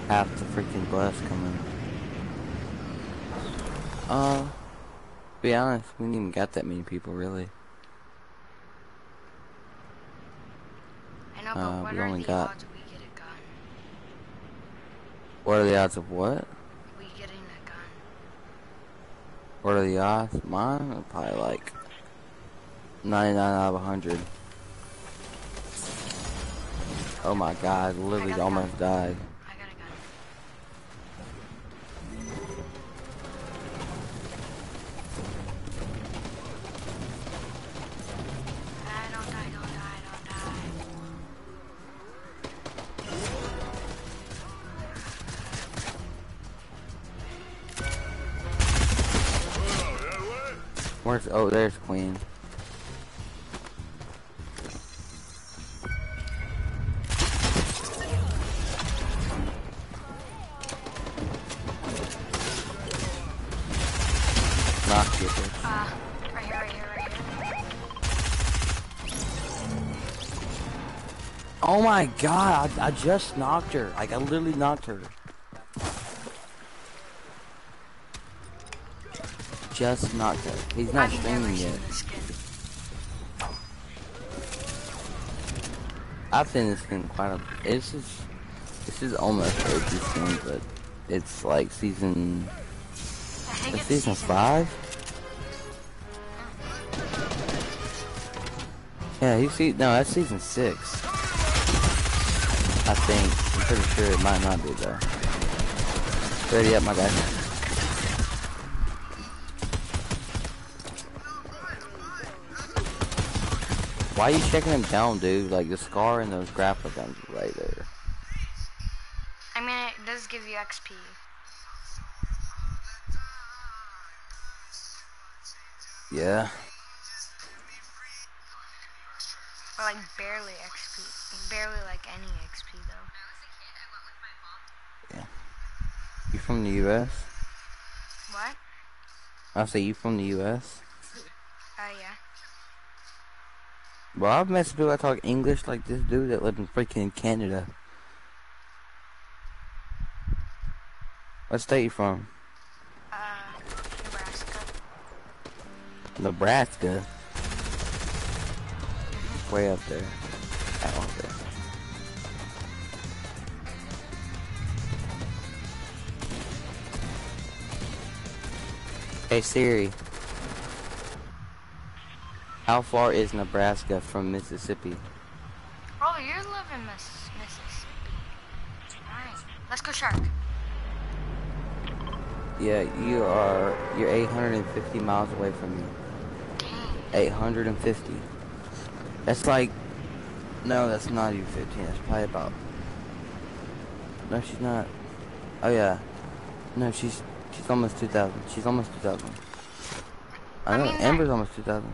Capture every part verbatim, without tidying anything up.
half the freaking bus coming. Uh, to be honest, we didn't even got that many people, really. I know, but Uh, what we are only the got... odds we get a gun? What are the odds of what? We getting a gun. What are the odds? Mine are probably like ninety-nine out of one hundred. Oh my god, literally almost died. I got a gun. I don't die, don't die, don't die. Where's... Oh, there's Queen. Knock you, bitch. Ah, uh, right here, right here, right here. Oh my god, I, I just knocked her. Like, I literally knocked her. Just knocked her. He's not I've streaming never yet. seen this skin. I've seen this skin quite a... It's just... This is almost O G skin, but it's like season... I think It's it's season, season five? Yeah, you see... No, that's season six. I think. I'm pretty sure it might not be, though. Ready up, my guy. Why are you checking him down, dude? Like, the scar and those grapple guns right there. I mean, it does give you X P. Yeah. Or like barely X P. Barely like any X P though. Yeah. You from the U S? What? I'll say you from the U S? Oh uh, yeah. Well, I've met some people that talk English like this dude that lived in freaking Canada. What state you from? Uh, Nebraska. Nebraska? Way up there. Out up there. Hey Siri. How far is Nebraska from Mississippi? Bro, you live in Miss Mississippi. Alright, let's go shark. Yeah, you are, you're eight hundred fifty miles away from me. eight hundred fifty. That's like, no, that's not even fifteen, that's probably about, no, she's not. Oh yeah, no, she's, she's almost two thousand, she's almost two thousand. I know, I mean, Amber's almost two thousand.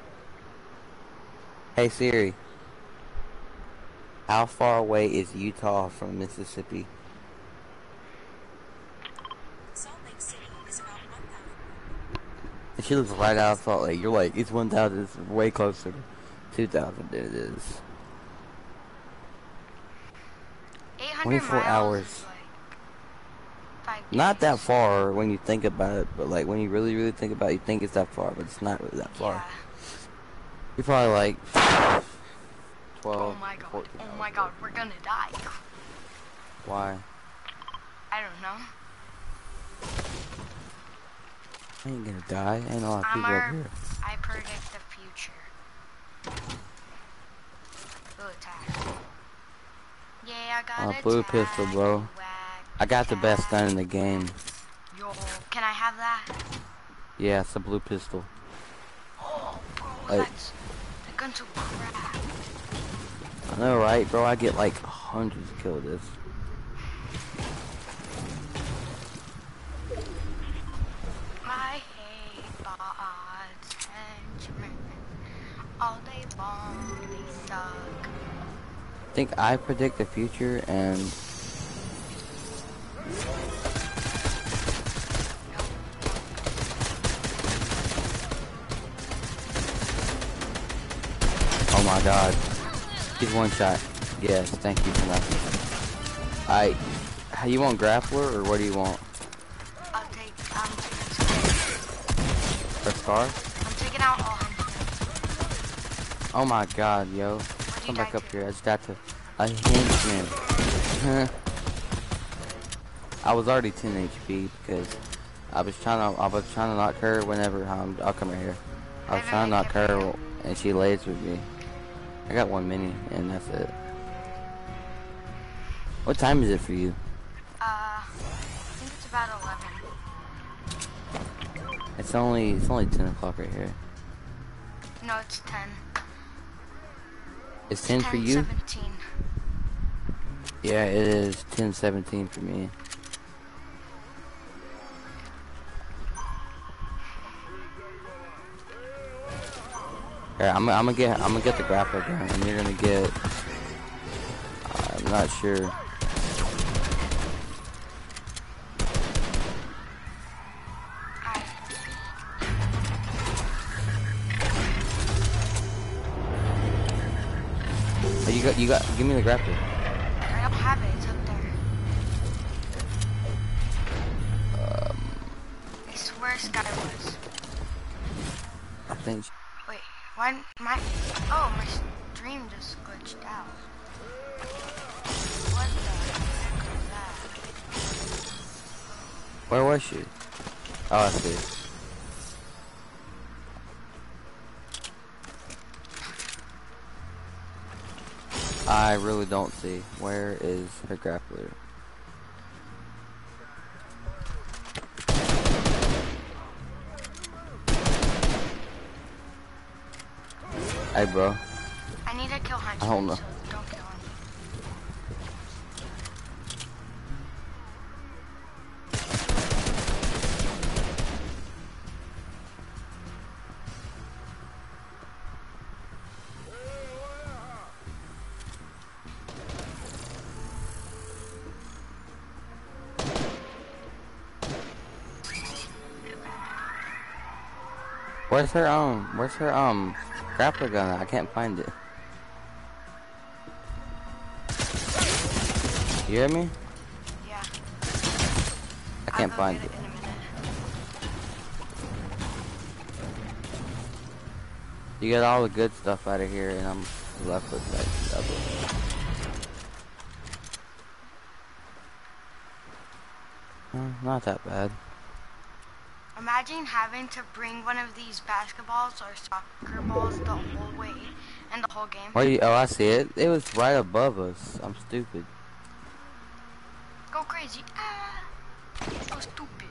Hey Siri, how far away is Utah from Mississippi? Salt Lake City is about one thousand. She lives right out of Salt Lake. You're like, it's one thousand, it's way closer to two thousand than it is. eight hundred twenty-four miles hours. is like five Not that days. far when you think about it, but like when you really, really think about it, you think it's that far, but it's not really that far. Yeah. You're probably like twelve, Oh my god. fourteen Oh my hours god, away. we're gonna die. Why? I don't know. I ain't gonna die. Ain't a lot of I'm people up our, here. I predict the future. Blue attack. Yeah, I got Uh, a blue tag, pistol, bro. whack I got the best tag. gun in the game. Yo, can I have that? Yeah, it's a blue pistol. Oh, bro, Like- that's the gun's so crap. I know, right, bro? I get like hundreds of kills this. I hate bots and men. All day long, they suck. I think I predict the future, and oh my god, he's one shot. Yes, thank you for nothing. I How you want grappler or what do you want? I'll take, I'm taking Scar. For Scar? I'm taking out all henchmen. Oh my god, yo. What'd you Come die back up to? here. I just got to a henchman. I was already ten H P because I was trying to I was trying to knock her whenever um, I'll come right here. I was trying to knock her and she lays with me. I got one mini and that's it. What time is it for you? Uh, I think it's about eleven. It's only it's only ten o'clock right here. No, it's ten. It's ten for ten you? seventeen. Yeah, it is ten seventeen for me. Here, I'm, I'm gonna get I'm gonna get the grappler gun, and you're gonna get. Uh, I'm not sure. Oh, you got you got. Give me the grappler. I don't have it. It's up there. Um, I swear Sky was. I think. Wait, why my? Oh, my stream just glitched out. What the heck was that? Where was she? Oh, I see. I really don't see. Where is her grappler? Hey, bro. I need to kill Hunch. I don't know. So don't kill him. Where's her um? Where's her um grappler gun? I can't find it. You hear me? Yeah. I can't I'll go find get it. it in a minute. You got all the good stuff out of here, and I'm left with that double. Uh, not that bad. Imagine having to bring one of these basketballs or soccer balls the whole way and the whole game. Where you? Oh, I see it. It was right above us. I'm stupid. Go crazy. Ah, so stupid.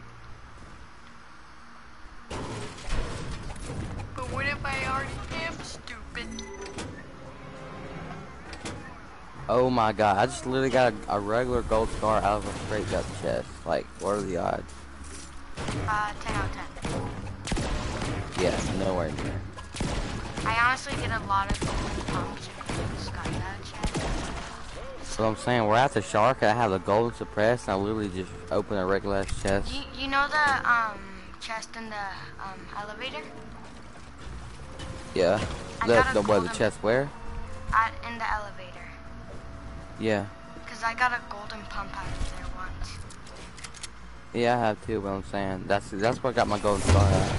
But what if I already am stupid? Oh my god! I just literally got a, a regular gold star out of a straight up chest. Like, what are the odds? Uh, ten out of ten. Yeah, nowhere near. I honestly get a lot of golden pumps and Sky that chest. So I'm saying we're at the shark and I have the golden suppressed and I literally just open a regular ass chest. You, you know the um chest in the um elevator? Yeah. I The got a the what the golden- chest where? At, in the elevator. Yeah. Cause I got a golden pump out of there once. Yeah, I have too, but I'm saying that's that's where I got my golden star at.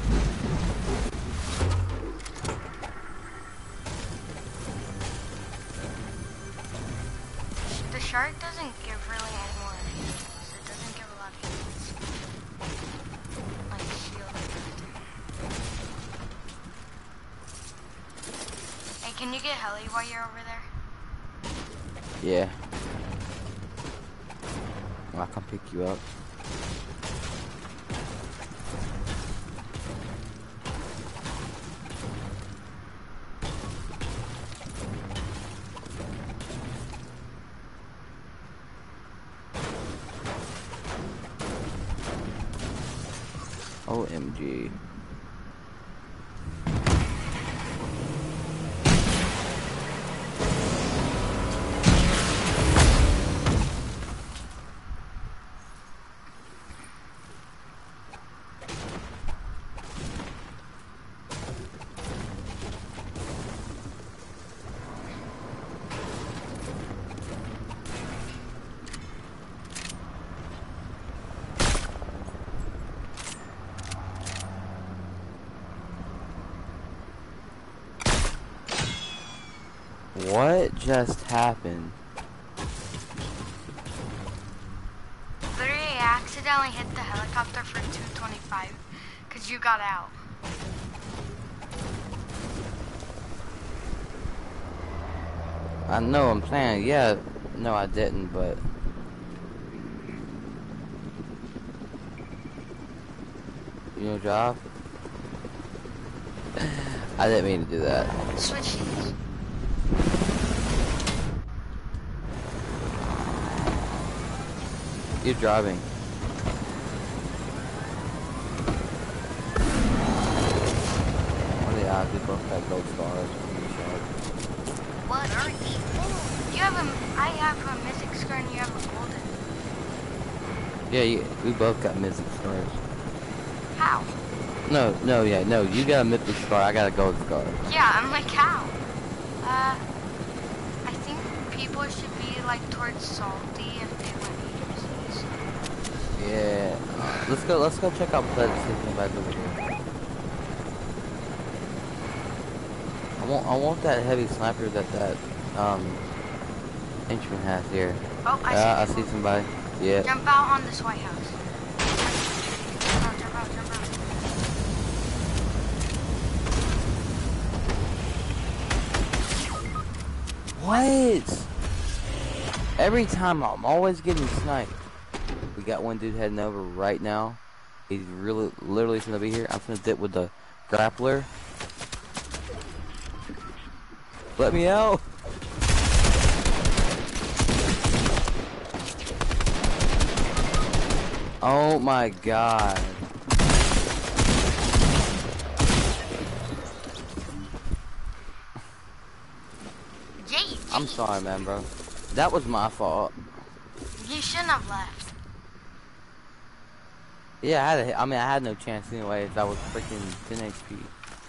The shark doesn't give really any more hits. It doesn't give a lot of hits. Like shield and everything. Hey, can you get heli while you're over there? Yeah. I'll come pick you up. O M G. What just happened? Literally, I accidentally hit the helicopter for two twenty-five because you got out. I know I'm saying, yeah, no I didn't, but you know drive? I didn't mean to do that. Switch these. You're driving. What are the odds we both got gold stars? What are you? You have a, I have a mythic scar and you have a golden. Yeah, you, we both got mythic stars. How? No, no, yeah, no, you got a mythic star, I got a gold star. Yeah, I'm like, how? Uh, I think people should be like towards salty if they went agencies. Yeah, uh, let's go, let's go check out Pledge, see if anybody's over here. I want, I want that heavy sniper that that, um, henchman has here. Oh, I Yeah, I see see people. somebody. Yeah. Jump out on this White House. Jump out, jump out, jump out. What? Every time I'm always getting sniped. We got one dude heading over right now. He's really, literally gonna be here. I'm gonna dip with the grappler. Let me out. Oh my god. Yay! I'm sorry, man, bro. That was my fault. You shouldn't have left. Yeah, I had. A, I mean, I had no chance anyways. I was freaking ten H P.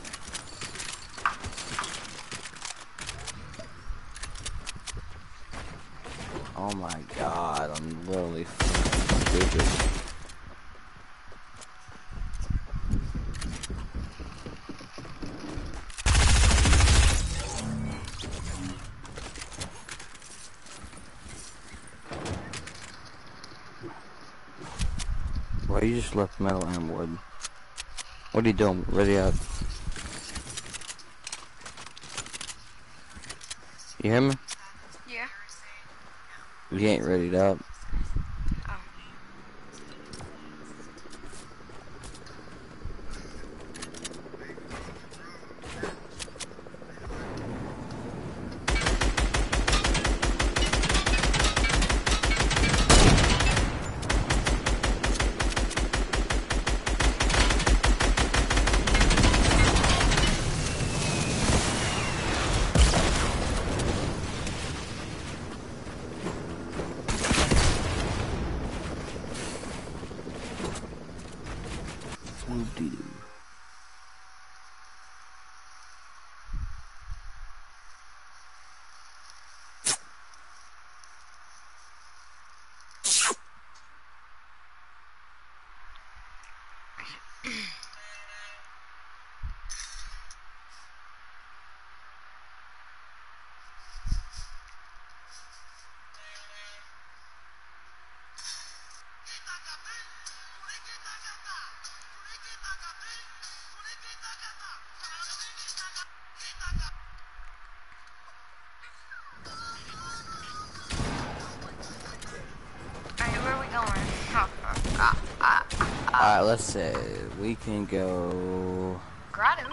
Oh my god, I'm literally stupid. Well, you just left metal and wood. What are you doing? Ready up? You hear me? Yeah. You ain't readied up. Oh. Whoop-dee-doo. Alright, where are we going? Ah, ah, ah. Alright, let's say we can go. Grotto.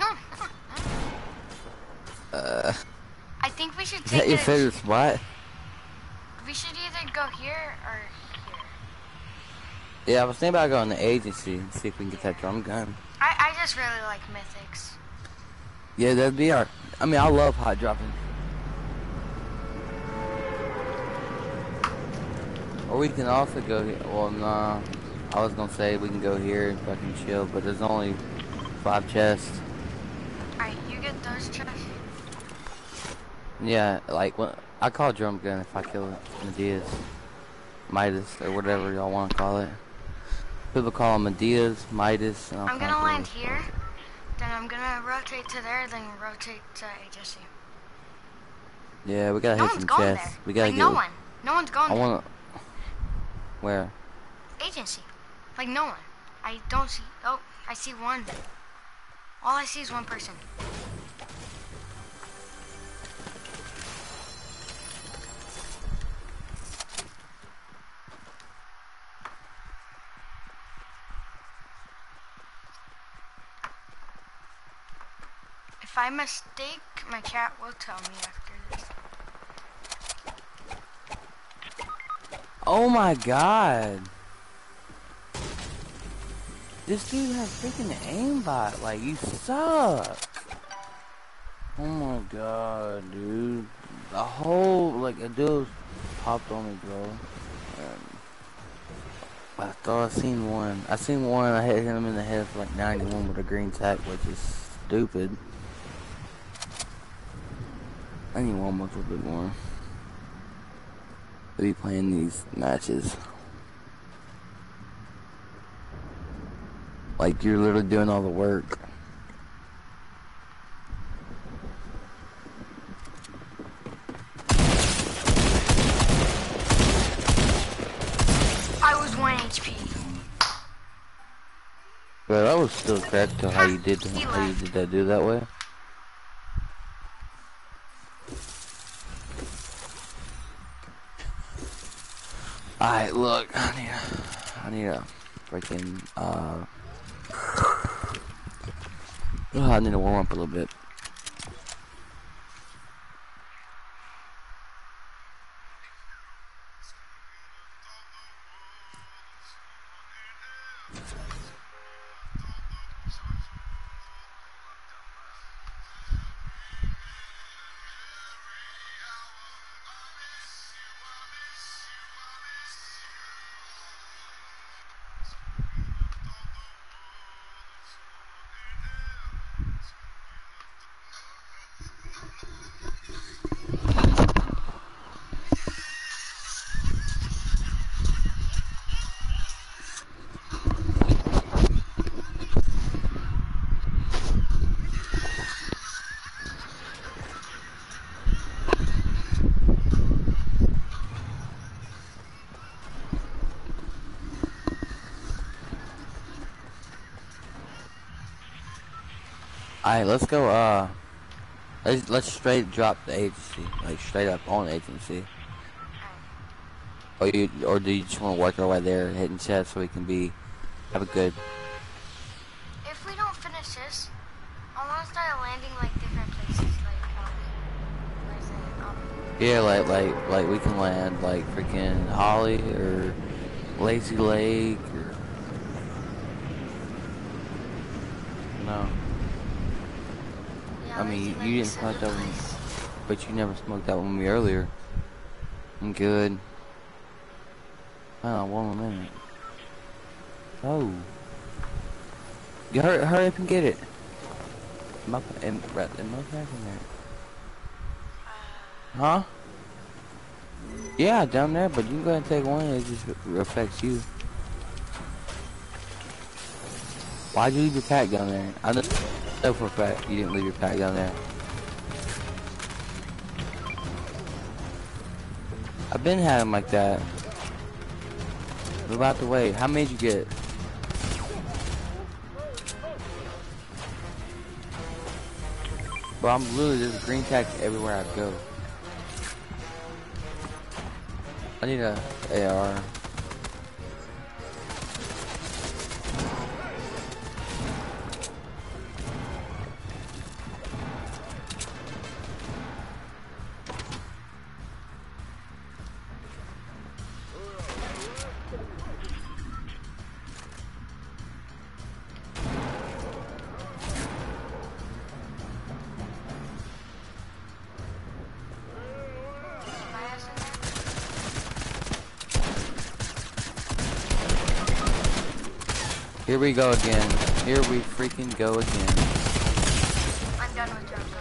Uh, I think we should is that take your it. favorite spot? We should either go here or here. Yeah, I was thinking about going to agency and see if we can get that drum gun. I, I just really like mythics. Yeah, that'd be our. I mean, I love hot dropping. Or we can also go here. Well, nah. I was gonna say we can go here and fucking chill, but there's only five chests. Alright, you get those chests. Yeah, like when I call drum gun if I kill Medea's, Midas, or whatever y'all want to call it. People call them Medea's, Midas. And I'm gonna land here, then I'm gonna rotate to there, then rotate to H S C. Yeah, we gotta No hit one's some going chests. there. We gotta Like, get. no one. No one's going I there. wanna. Where? Agency. Like, no one. I don't see. Oh, I see one. All I see is one person. If I mistake, my chat will tell me after this. Oh my god. This dude has freaking aimbot. Like, you suck. Oh my god, dude. The whole, like, a dude popped on me, bro. And I thought I seen one. I seen one. I hit him in the head for like ninety-one with a green tack, which is stupid. I need one much a bit more. I'll be playing these matches. Like, you're literally doing all the work. I was one H P. But that was still correct to how you did how you did that do that way. Alright, look, I need a, I need a freaking uh oh, I need to warm up a little bit. Alright, let's go, uh, let's, let's straight drop the agency, like straight up on agency. Or you, or do you just want to work our way there, hitting chests so we can be, have a good... If we don't finish this, I want to start landing like different places, like, um, where's it, um... Yeah, like, like, like we can land, like, freaking Holly, or Lazy Lake, or... No. Yeah, I mean, Lazy you Lake didn't is smoke a that one, place. but you never smoked that one with me earlier. I'm good. Hold on one more minute. Oh. You hurry, hurry up and get it. My, and, right, and my pack in there. Huh? Yeah, down there, but you can go ahead and take one, it just affects you. Why'd you leave your pack down there? I know for a fact you didn't leave your pack down there. I've been having like that. Move out the way. How many did you get? Bro, I'm literally, there's green tack everywhere I go. I need a A R. Here we go again. Here we freaking go again. I'm done with drum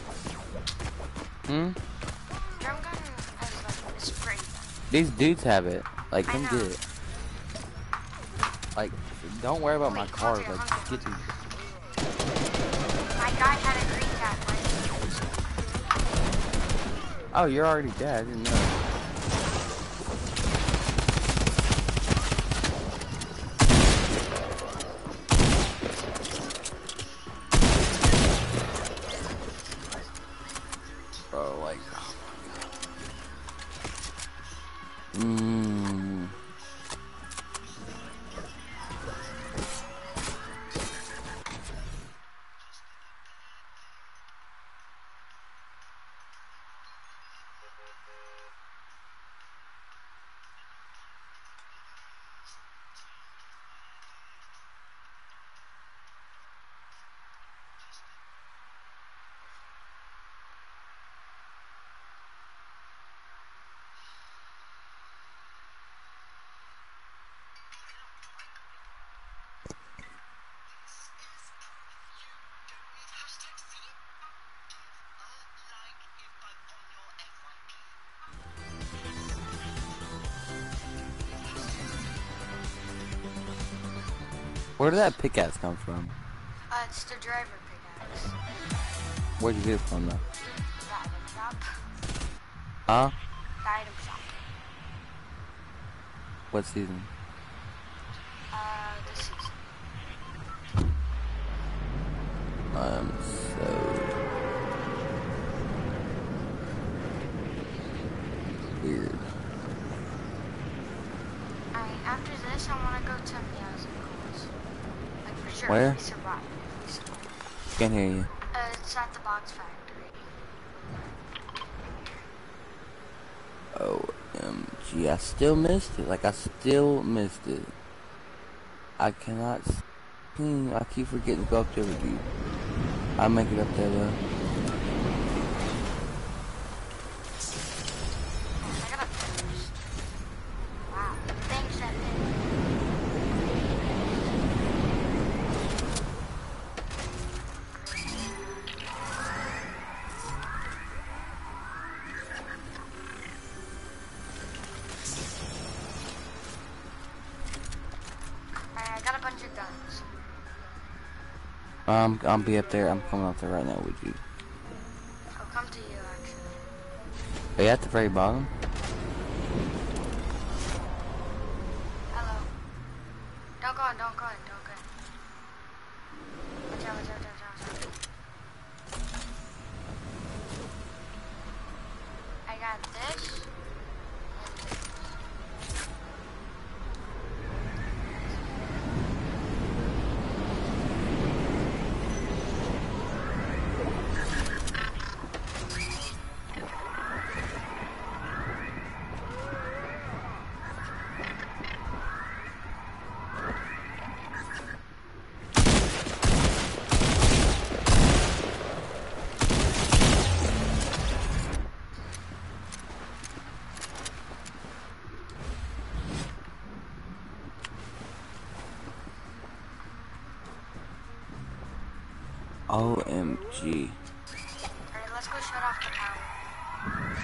gun. Hmm? Drum gun is like, it's great. These dudes have it. Like, I come know. get it. Like, don't worry about my Wait, cars. Hunter, Like, Hunter, just get these. My guy had a green cat, right? Oh, you're already dead. I didn't know. Bro, like, oh my god. Mmm. Where did that pickaxe come from? Uh, it's the driver pickaxe. Where'd you get it from, though? The item shop. Huh? The item shop. What season? Uh, this season. Um, so... weird. Alright, after this, I want to go to Meows and Goals. Like, for sure, Where? if we survive. If we survive. Can't hear you. Uh, it's at the box factory. O M G, I still missed it. Like, I still missed it. I cannot... Hmm, I keep forgetting to go up there with you. I'll make it up there, though. I got a first. Wow. Thanks, that hit. Alright, I got a bunch of guns. Um, I'll be up there. I'm coming up there right now with you. I'll come to you, actually. Are you at the very bottom? Hello. Don't go in, don't go in, don't go in. Watch out, watch out, watch out, watch out. I got this. And this. O M G. Alright, let's go shut off the power.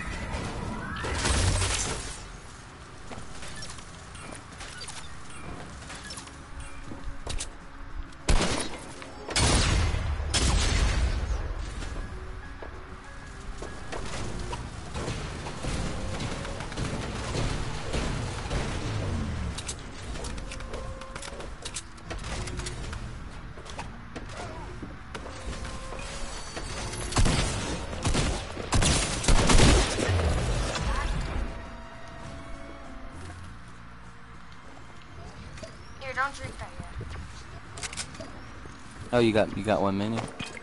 Here, don't drink that yet. Oh, you got you got one mini?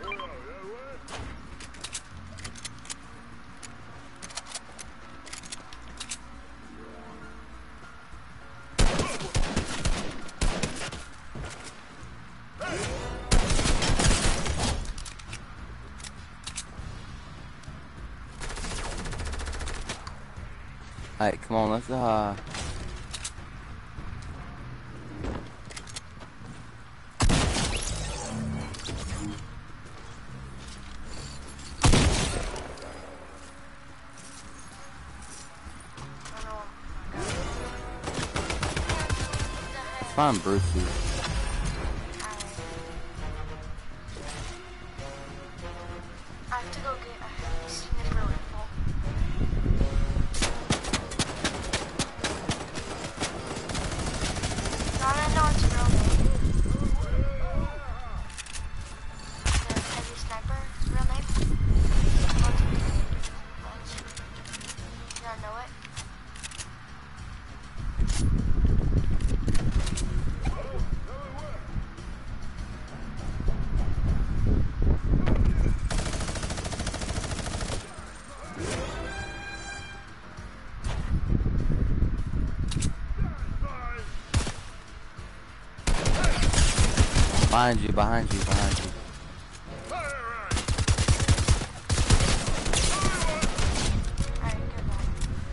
Alright, come on, let's uh Oh no. find Brucey. Alright. I have to go get a snipper rifle. Behind you, behind you, behind you. Alright, good one.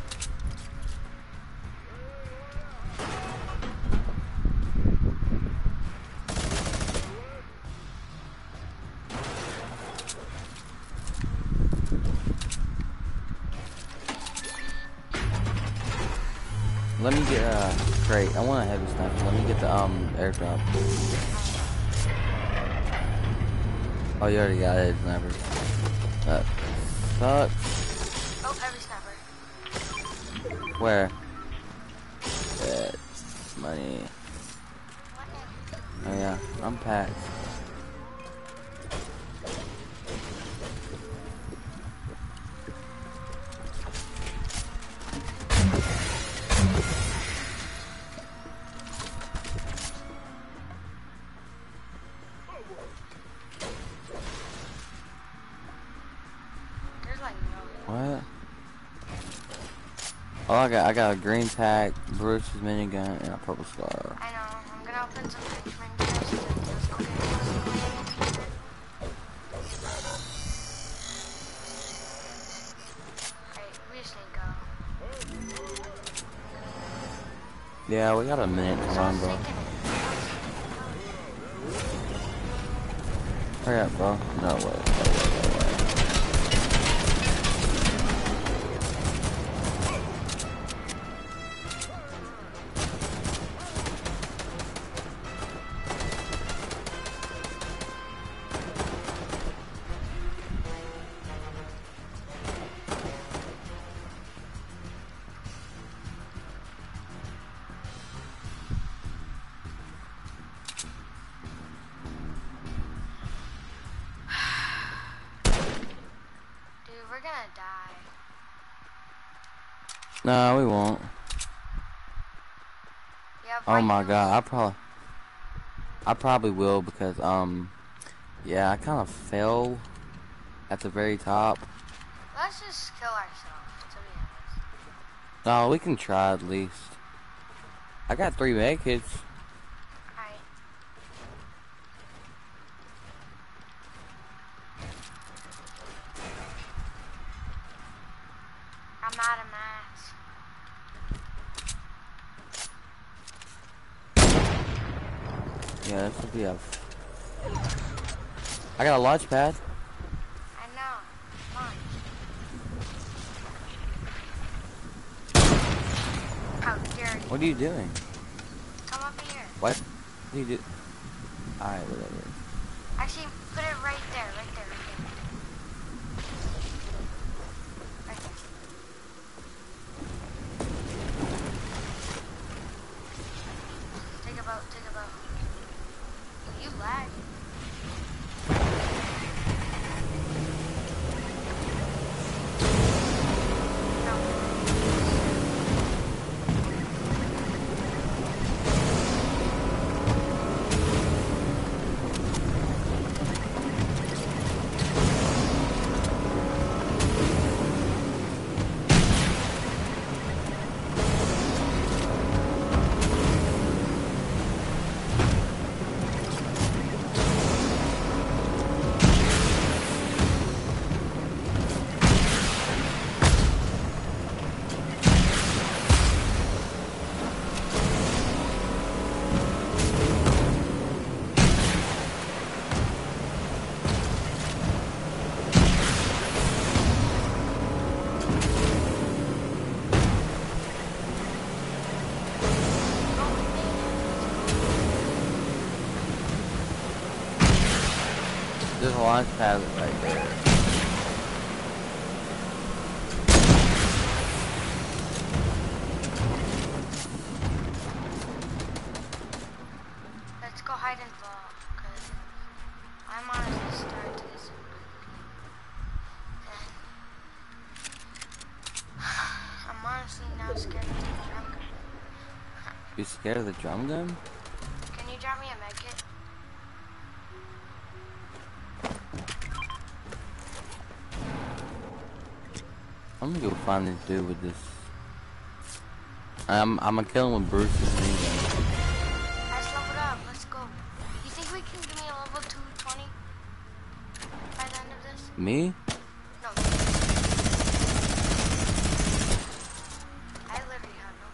Let me get a crate. I want a heavy sniper. Let me get the um airdrop. Oh, you already got a heavy sniper. That sucks. Oh, heavy sniper. Where? That's money. Oh yeah, I'm packed. There's like no. What? Oh, I got I got a green pack, Bruce's minigun, and a purple scar. I know. I'm gonna open some Benjamin gifts and let's go get it. Alright, we just need to go. Yeah, we got a minute to run, bro. Hurry up, bro. No way. No way. No way. We're gonna die. No, we won't. Yeah, Oh my god, I probably, I probably will because um, yeah, I kind of fell at the very top. Let's just kill ourselves, to be honest. No, we can try at least. I got three med kits. Alright. I'm out of mats. Yeah, this will be a. I got a launch pad. I know. Come on. How dare you? What are you doing? Come up here. What? What do you do? Alright, whatever. Actually, put it right there, right there, right there. Right there. Take a boat, take a boat. You lag. There's a launch pad right there. Let's go hide and fall, because I'm honestly starting to get some and I'm honestly now scared of the drum gun. You scared of the drum gun? Can you drop me a med kit? I'm gonna go find this dude with this. I'm I'm gonna kill him with Bruce's minigun. Let's level it up. Let's go. You think we can Me? No. I literally have no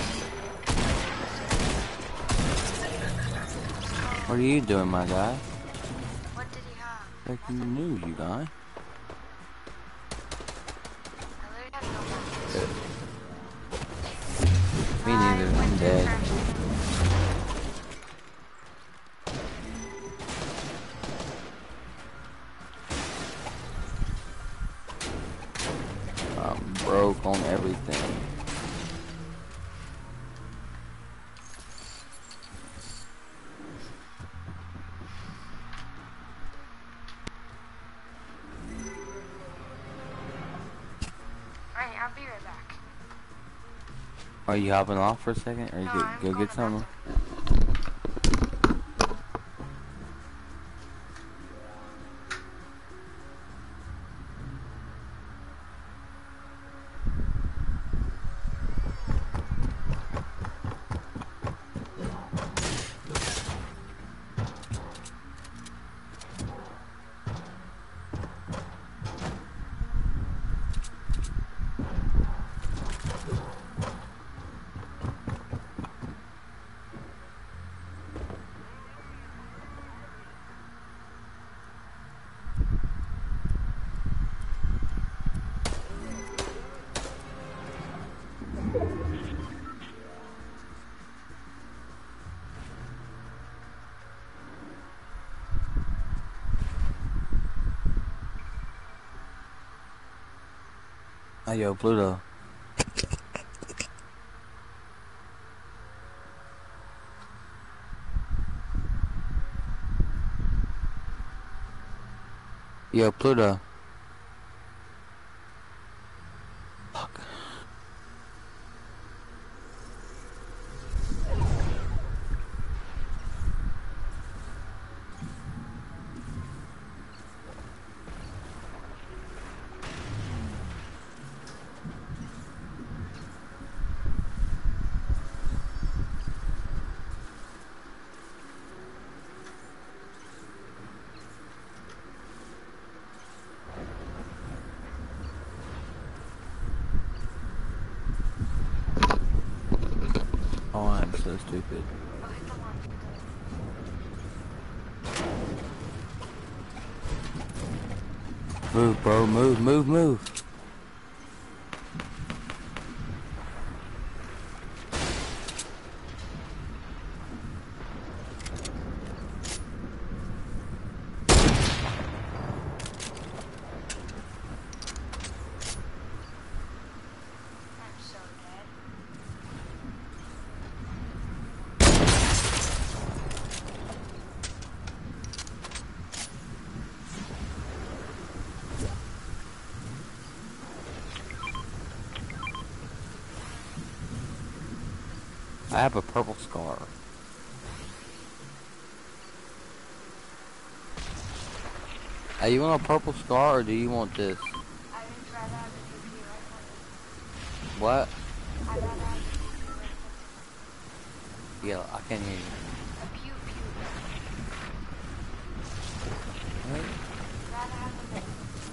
life. What are you doing, my guy? What did he have? Breaking the news, you guy. I literally have no life. Me neither. I'm dead. I'm broke on everything. Alright, I'll be right back. Are you hopping off for a second, or you No, go, I'm go going get to something? bathroom. Oh, yo, Pluto. Yo, Pluto. Fuck. Oh, I'm so stupid. Oh, hit the one. Move, bro. Move, move, move. I'm so dead. I have a purple scar. Hey, you want a purple scar, or do you want this? I would rather have the P P rifle. What? I'd rather have the P P rifle. Yeah, I can't hear you. A pew pew. What? I'd rather have the rifle.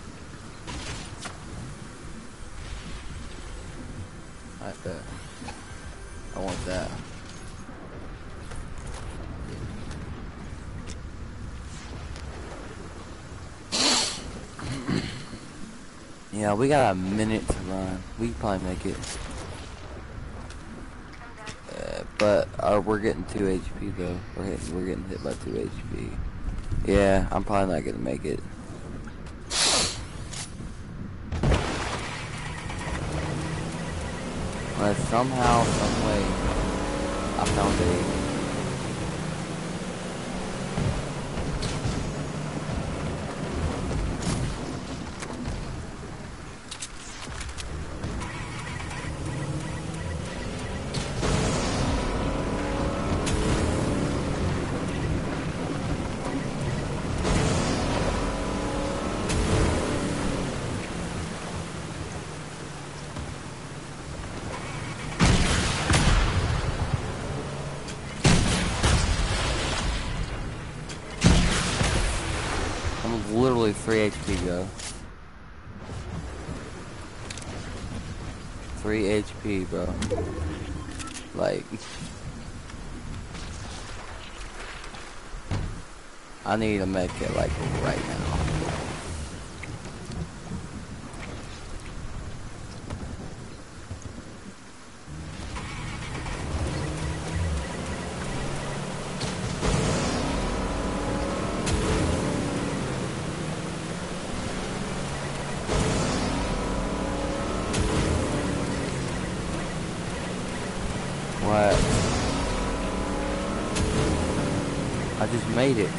Right there. I want that. Yeah, we got a minute to run. We can probably make it. I'm dead. Uh, but uh, we're getting two H P though. We're hitting, we're getting hit by two H P. Yeah, I'm probably not gonna make it. But somehow, some way, I found a. literally three H P, bro. three H P, bro. Like, I need to make it like right now. What? I just made it.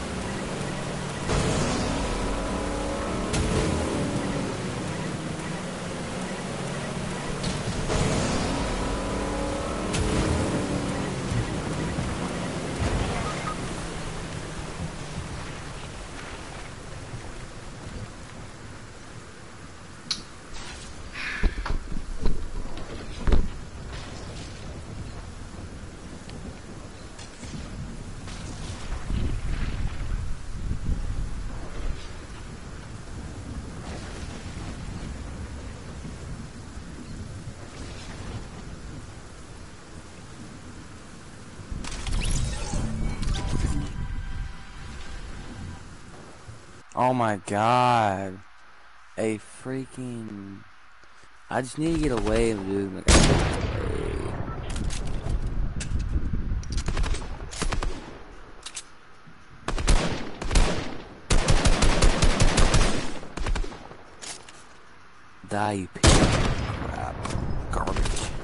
Oh my god. A freaking... I just need to get away, dude. Die, you piece of crap. Garbage.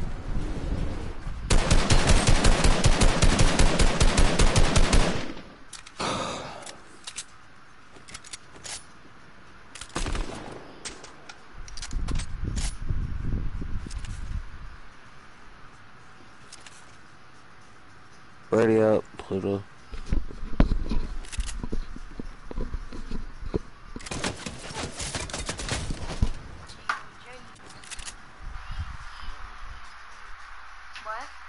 Ready up, Pluto. What?